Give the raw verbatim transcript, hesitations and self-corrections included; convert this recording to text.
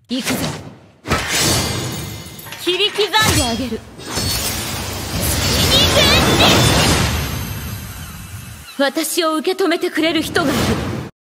行くぞ。切り刻んであげる。私を受け止めてくれる人がいる。